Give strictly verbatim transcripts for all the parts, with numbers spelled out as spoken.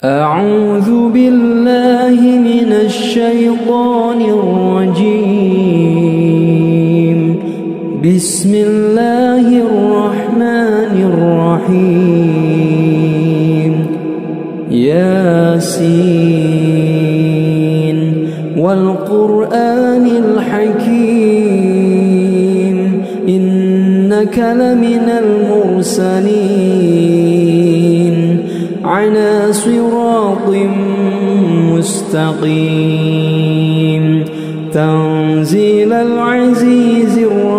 أعوذ بالله من الشيطان الرجيم. بسم الله الرحمن الرحيم. ياسين والقرآن الحكيم إنك لمن المرسلين على صراط مستقيم تنزيل العزيز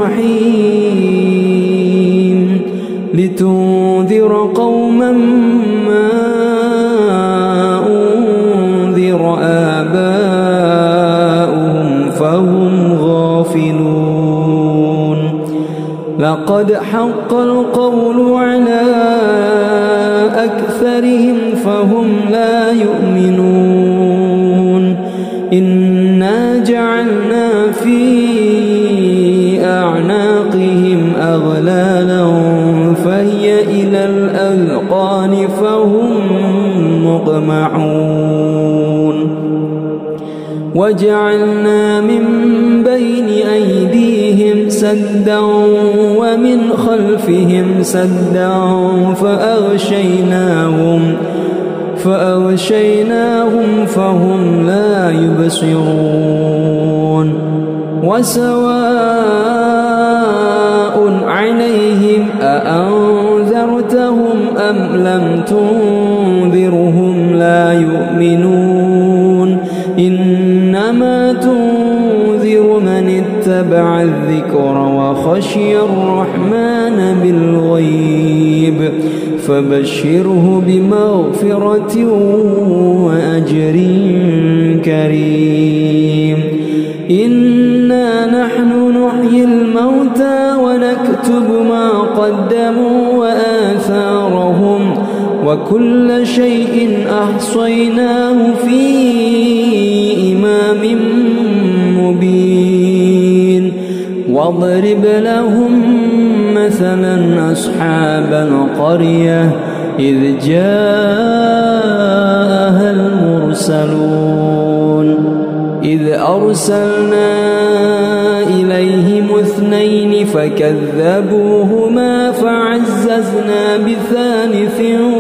الرحيم لتنذر قوما ما أنذر آباؤهم فهم غافلون. لقد حق القول على أكثرهم فهم لا يؤمنون. إنا جعلنا في أعناقهم أغلالا فهي إلى الأذقان فهم مقمحون. وجعلنا من بين أيديهم سدا ومن خلفهم سدا فأغشيناهم فأغشيناهم فهم لا يبصرون. وسواء عليهم أأنذرتهم أم لم تنذرهم لا يؤمنون. إنما تنذر من اتبع الذكر وخشي الرحمن بالغيب فبشره بمغفرة وأجر كريم. إنا نحن نحيي الموتى ونكتب ما قدموا وآثارهم وكل شيء أحصيناه في إمام مبين. واضرب لهم مثلا أصحاب القرية إذ جاءها المرسلون إذ أرسلنا إليهم اثنين فكذبوهما فعززنا بثالث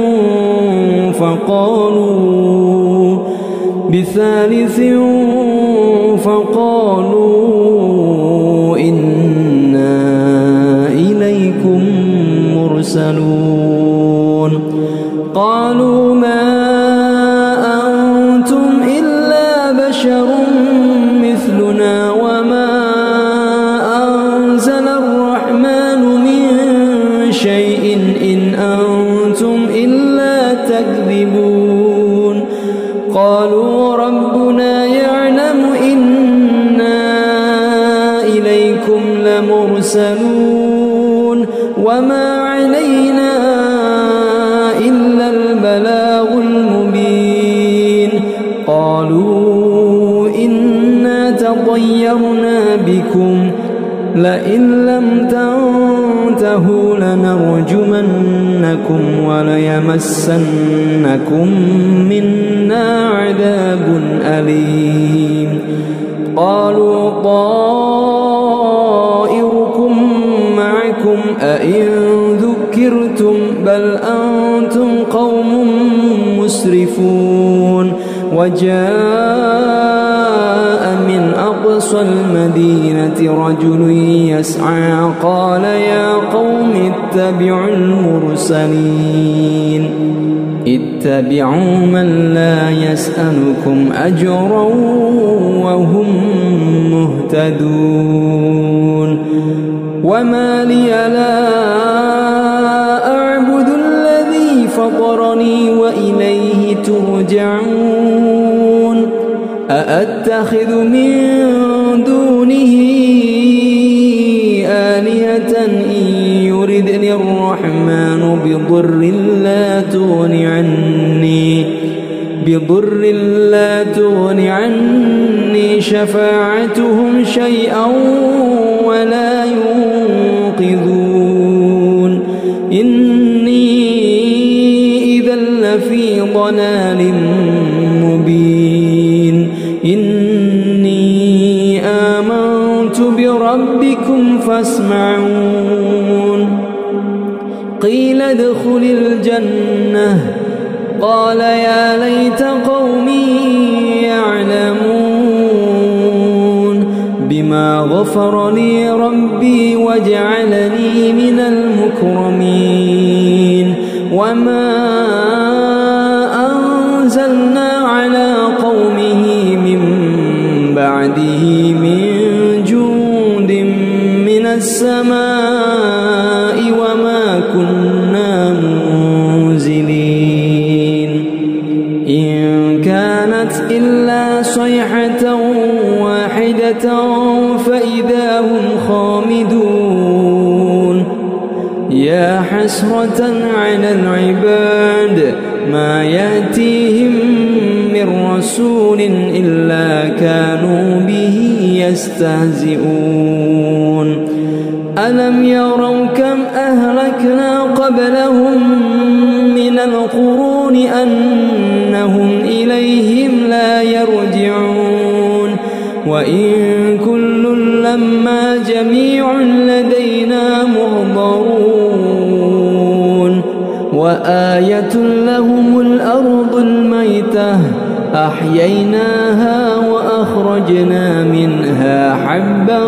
فقالوا بثالث فقالوا إنا إليكم مرسلون. قالوا ما أنتم إلا بشر مثلنا وما أنزل الرحمن من شيء إن أنتم إلا تكذبون. قالوا ربنا يعلم إنا إليكم لمرسلون وما علينا إلا البلاغ المبين. قالوا إنا تطيرنا بكم لئن لم تنتهوا لنرجمنكم وليمسنكم منا عذاب أليم. قالوا طائركم معكم أئن ذكرتم بل أنتم قوم مسرفون. وجاء من أقصى المدينة رجل يسعى قال يا قوم اتبعوا المرسلين اتبعوا من لا يسألكم أجرا وهم مهتدون. وما لي لا أعبد الذي فطرني وإليه ترجعون. أأتخذ من دونه آلهة إن يردني الرحمن بضر لا تغن عني بضر لا تغن عني شفاعتهم شيئا ولا ينقذون. إني إذا لفي ضلال ضلال مبين إني آمنت بربكم فاسمعون قيل ادخل الجنة قال يا ليت قومي يعلمون بما غفر لي ربي وجعلني من المكرمين وما أنزلنا على قومه من بعده من جود من السماء وما كنا منزلين إن كانت إلا صيحة واحدة فإذا هم خامدون يا حسرة على العباد ما يأتيهم من رسول إلا كانوا به يستهزئون ألم يروا كم أهلكنا قبلهم من القرون أنهم إليهم لا يرجعون وإن كل لما جميع لدينا محضرون وآية لهم الأرض الميتة أحييناها وأخرجنا منها حبا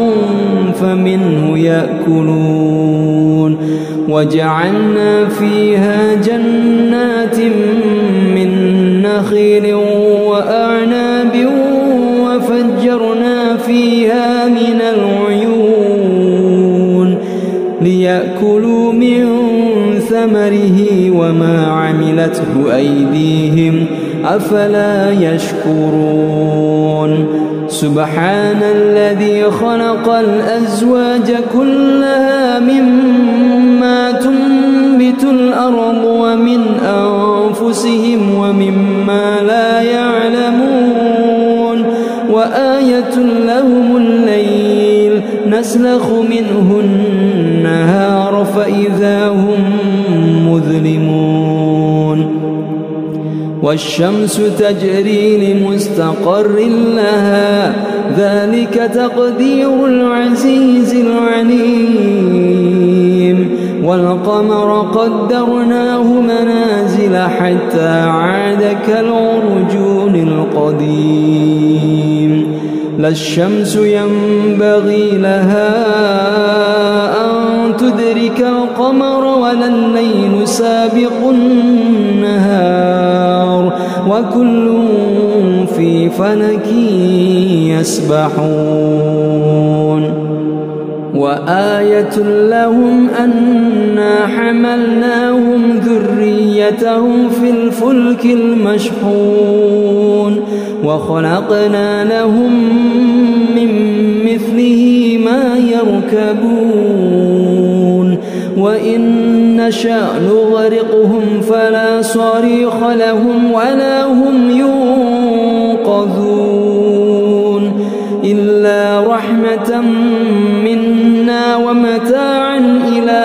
فمنه يأكلون وجعلنا فيها جنات من نخيل وأعناب وفجرنا فيها من العيون ليأكلوا من ثمره وما عملته أيديهم أفلا يشكرون سبحان الذي خلق الأزواج كلها مما تنبت الأرض ومن أنفسهم ومما لا يعلمون وآية لهم الليل نسلخ منه النهار فإذا هم مظلمون والشمس تجري لمستقر لها ذلك تقدير العزيز العليم والقمر قدرناه منازل حتى عاد كالعرجون القديم لا الشمس ينبغي لها أن تدرك القمر ولا الليل سابق النهار وكل في فلك يسبحون وآية لهم أنا حملناهم ذريتهم في الفلك المشحون وخلقنا لهم من مثله ما يركبون وإن نشأ نغرقهم فلا صريخ لهم ولا هم ينقذون إلا رحمة منا ومتاعا إلى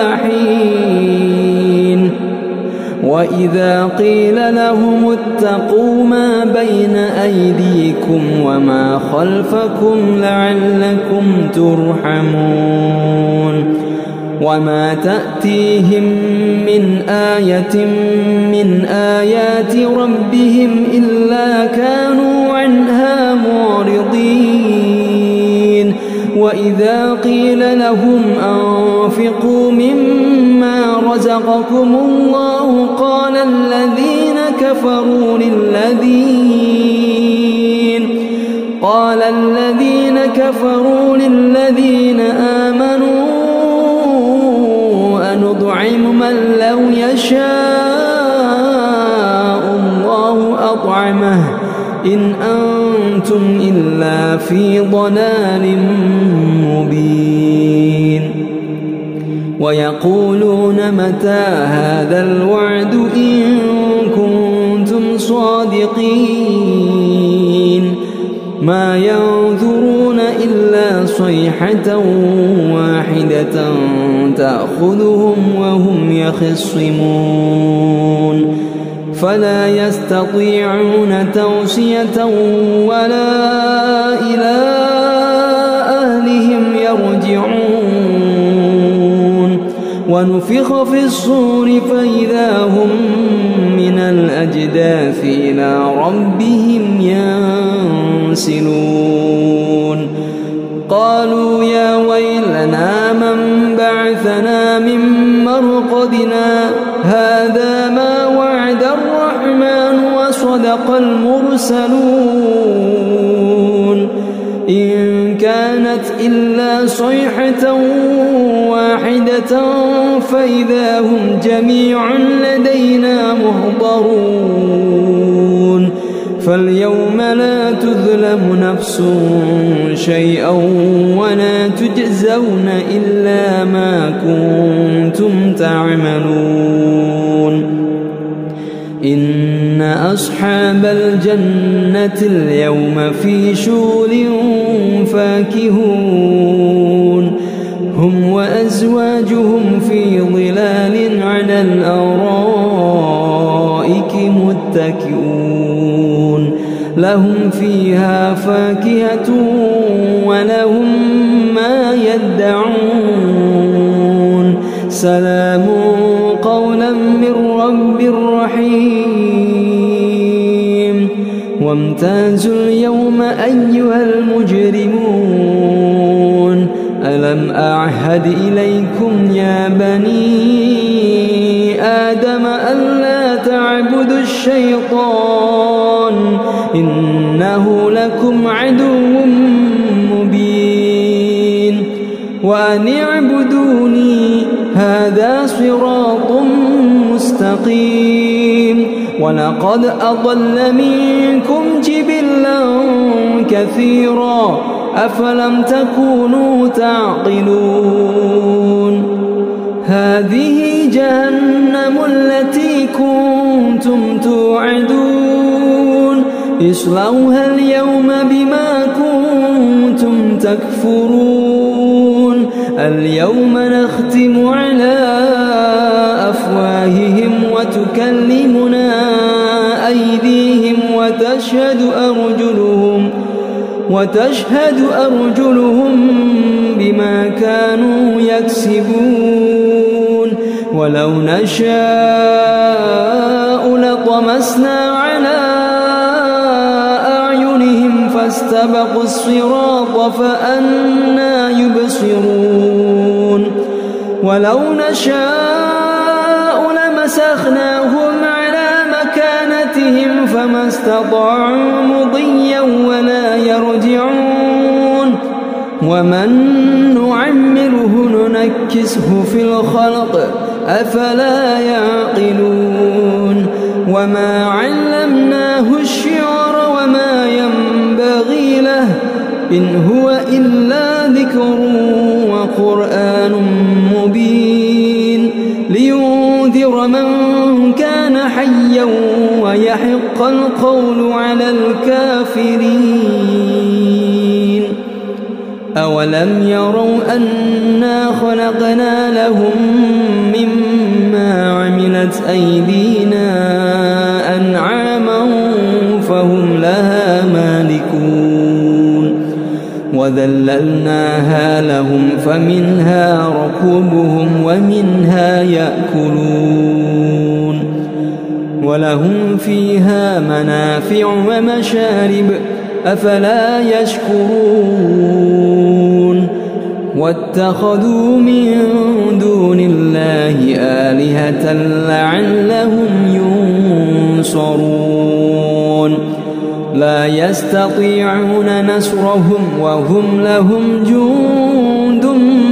حين وإذا قيل لهم اتقوا ما بين أيديكم وما خلفكم لعلكم ترحمون وما تأتيهم من آية من آيات ربهم إلا كانوا عنها معرضين وإذا قيل لهم أنفقوا مما رزقكم الله قال الذين كفروا للذين قال الذين كفروا للذين آمنوا أنطعم من لو يشاء الله أطعمه إن أنتم إلا في ضلال مبين ويقولون متى هذا الوعد إن كنتم صادقين ما ينظرون إلا صيحة واحدة تأخذهم وهم يخصمون فلا يستطيعون توصية ولا إلى أهلهم يرجعون ونفخ في الصور فإذا هم من الأجداث إلى ربهم ينسلون قالوا يا ويلنا من بعثنا من مرقدنا هذا ما وعد الرحمن وصدق المرسلون إن كانت إلا صيحة واحدة فإذا هم جميع لدينا محضرون فاليوم لا تظلم نفس شيئا ولا تجزون إلا ما كنتم تعملون إن أصحاب الجنة اليوم في شغل فاكهون هم وأزواجهم في ظلال على الأرائك متكئون لهم فيها فاكهة ولهم ما يدعون سلام قولا من رب رحيم وامتازوا اليوم أيها المجرمون ألم أعهد إليكم يا بني آدم ألا تعبدوا الشيطان إنه لكم عدو مبين وأن اعبدوني هذا صراط مستقيم ولقد أضل منكم جبلا كثيرا أفلم تكونوا تعقلون هذه جهنم التي كنتم توعدون اصلوها اليوم بما كنتم تكفرون اليوم نختم على أفواههم وتكلمنا أيديهم وتشهد أرجلهم وتشهد أرجلهم بما كانوا يكسبون ولو نشاء لطمسنا على أعينهم فاستبقوا الصراط فأنى يبصرون ولو نشاء لمسخناهم على مكانتهم فما استطاعوا مضيا ولا يرجعون ومن نعمره ننكسه في الخلق أفلا يعقلون وما علمناه الشعر وما ينبغي له إن هو إلا ذكر وقرآن مبين لينذر من كان حيا ويحق القول على الكافرين أولم يروا أنا خلقنا لهم مما عملت أيدينا أنعاما فهم لها مالكون وذللناها لهم فمنها ركوبهم ومنها يأكلون ولهم فيها منافع ومشارب أفلا يشكرون واتخذوا من دون الله آلهة لعلهم ينصرون لا يستطيعون نصرهم وهم لهم جند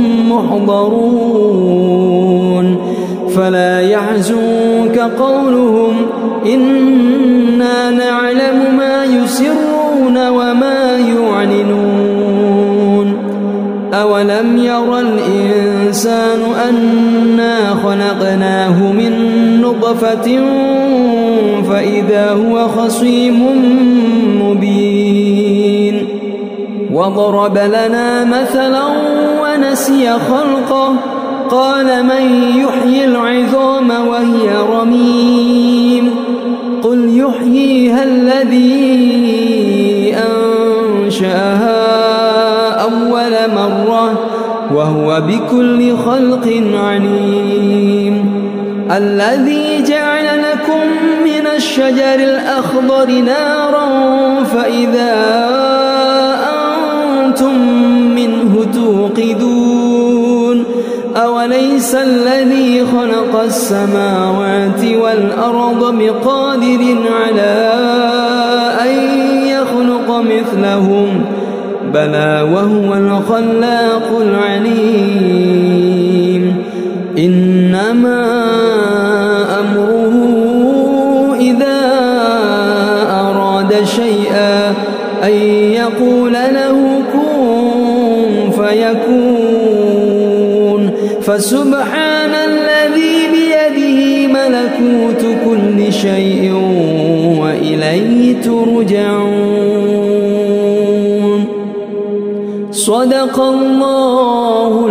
محضرون فلا يحزنك قولهم إنا نعلم ما يسرون وما يعلنون أولم ير الإنسان أنا خلقناه من نطفة فإذا هو خصيم مبين وضرب لنا مثلا ونسي خلقه قال من يحيي العظام وهي رميم قل يحييها الذي أنشأها أول مرة وهو بكل خلق عليم الذي جعل لكم من الشجر الأخضر نارا فإذا أنتم منه توقدون أوليس الذي خلق السماوات والأرض بقادر على أن يخلق مثلهم بلى وهو الخلاق العليم إنما أمره إذا أراد شيئا أن يقول له كن فيكون فسبحان الذي بيده ملكوت كل شيء وإليه ترجعون صدق الله